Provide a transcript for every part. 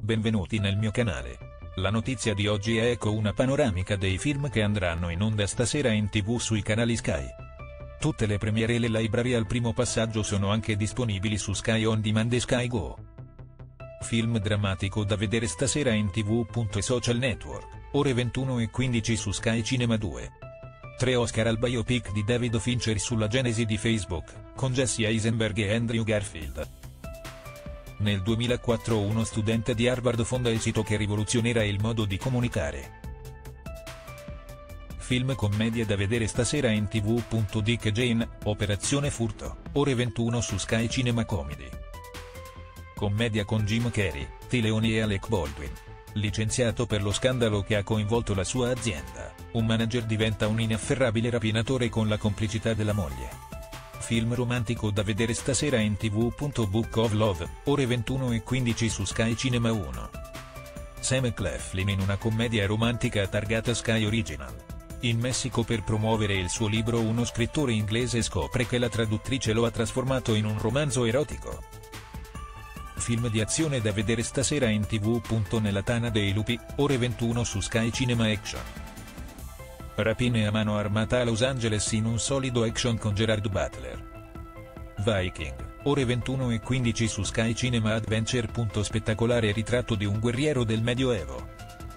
Benvenuti nel mio canale. La notizia di oggi è una panoramica dei film che andranno in onda stasera in TV sui canali Sky. Tutte le premiere e le library al primo passaggio sono anche disponibili su Sky On Demand e Sky Go. Film drammatico da vedere stasera in TV. Social Network, ore 21:15 su Sky Cinema 2. 3 Oscar al biopic di David Fincher sulla genesi di Facebook, con Jesse Eisenberg e Andrew Garfield. Nel 2004 uno studente di Harvard fonda il sito che rivoluzionerà il modo di comunicare. Film commedia da vedere stasera in TV. Dick e Jane, Operazione Furto, ore 21 su Sky Cinema Comedy. Commedia con Jim Carrey, T. Leoni e Alec Baldwin. Licenziato per lo scandalo che ha coinvolto la sua azienda, un manager diventa un inafferrabile rapinatore con la complicità della moglie. Film romantico da vedere stasera in TV. Book of Love, ore 21:15 su Sky Cinema 1. Sam Claflin in una commedia romantica targata Sky Original. In Messico per promuovere il suo libro uno scrittore inglese scopre che la traduttrice lo ha trasformato in un romanzo erotico. Film di azione da vedere stasera in TV. Nella tana dei lupi, ore 21 su Sky Cinema Action. Rapine a mano armata a Los Angeles in un solido action con Gerard Butler. Viking, ore 21:15 su Sky Cinema Adventure. Spettacolare ritratto di un guerriero del Medioevo.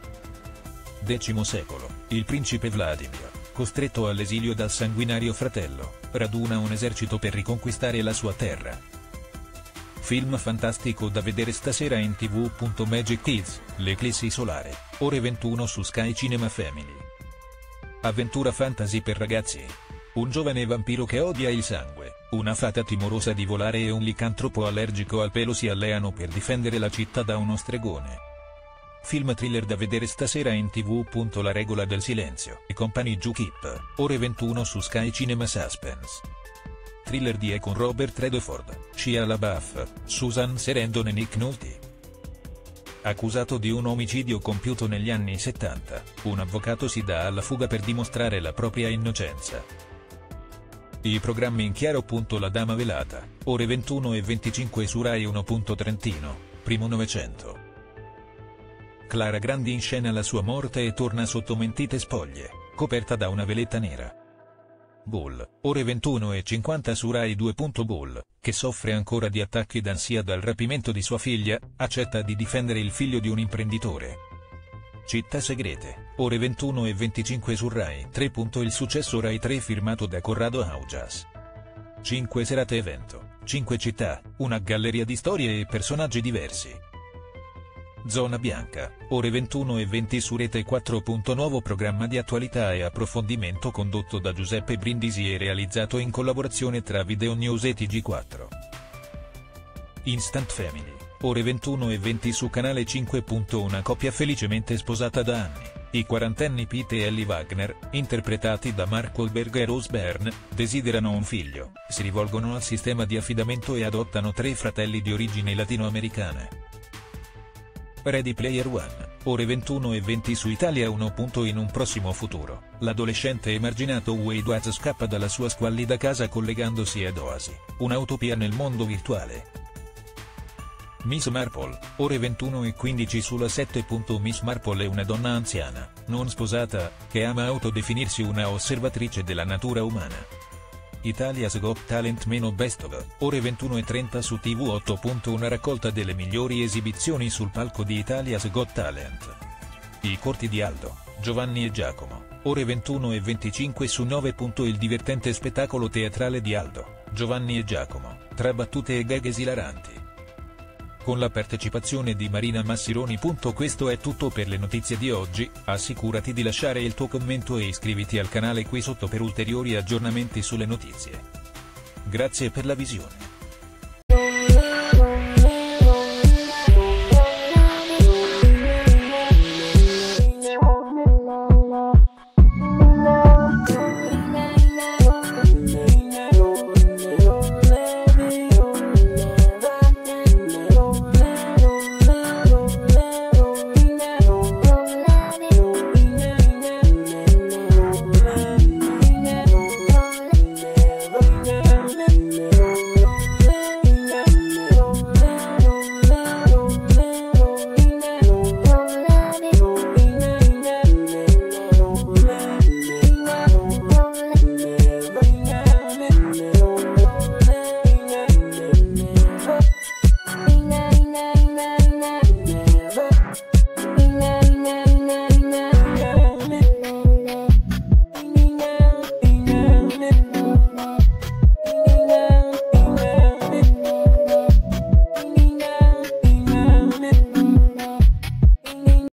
X secolo, il principe Vladimir, costretto all'esilio dal sanguinario fratello, raduna un esercito per riconquistare la sua terra. Film fantastico da vedere stasera in TV. Magic Kids, l'eclissi solare, ore 21 su Sky Cinema Family. Avventura fantasy per ragazzi. Un giovane vampiro che odia il sangue, una fata timorosa di volare e un licantropo allergico al pelo si alleano per difendere la città da uno stregone. Film thriller da vedere stasera in TV. La regola del silenzio e Company Ju Keep, ore 21 su Sky Cinema Suspense. Thriller di con Robert Redford, Shia LaBeouf, Susan Sarandon e Nick Nolte. Accusato di un omicidio compiuto negli anni 70, un avvocato si dà alla fuga per dimostrare la propria innocenza. I programmi in chiaro. La Dama Velata, ore 21:25 su Rai 1. Trentino, primo Novecento. Clara Grandi inscena la sua morte e torna sotto mentite spoglie, coperta da una veletta nera. Bull, ore 21:50 su Rai 2. Bull, che soffre ancora di attacchi d'ansia dal rapimento di sua figlia, accetta di difendere il figlio di un imprenditore. Città segrete, ore 21:25 su Rai 3. Il successo Rai 3 firmato da Corrado Augias. 5 serate evento, 5 città, una galleria di storie e personaggi diversi. Zona Bianca, ore 21:20 su Rete 4. Nuovo programma di attualità e approfondimento condotto da Giuseppe Brindisi e realizzato in collaborazione tra Video News e TG4. Instant Family, ore 21:20 su Canale 5. Una coppia felicemente sposata da anni, i quarantenni Pete e Ellie Wagner, interpretati da Mark Wahlberg e Rose Byrne, desiderano un figlio, si rivolgono al sistema di affidamento e adottano 3 fratelli di origini latinoamericane. Ready Player One, ore 21:20 su Italia 1. In un prossimo futuro, l'adolescente emarginato Wade Watts scappa dalla sua squallida casa collegandosi ad Oasi, un'utopia nel mondo virtuale. Miss Marple, ore 21:15 sulla 7. Miss Marple è una donna anziana, non sposata, che ama autodefinirsi una osservatrice della natura umana. Italia's Got Talent - Best of, ore 21:30 su TV8. Una raccolta delle migliori esibizioni sul palco di Italia's Got Talent. I corti di Aldo, Giovanni e Giacomo, ore 21:25 su 9. Il divertente spettacolo teatrale di Aldo, Giovanni e Giacomo, tra battute e gag esilaranti. Con la partecipazione di Marina Massironi. Questo è tutto per le notizie di oggi, assicurati di lasciare il tuo commento e iscriviti al canale qui sotto per ulteriori aggiornamenti sulle notizie. Grazie per la visione.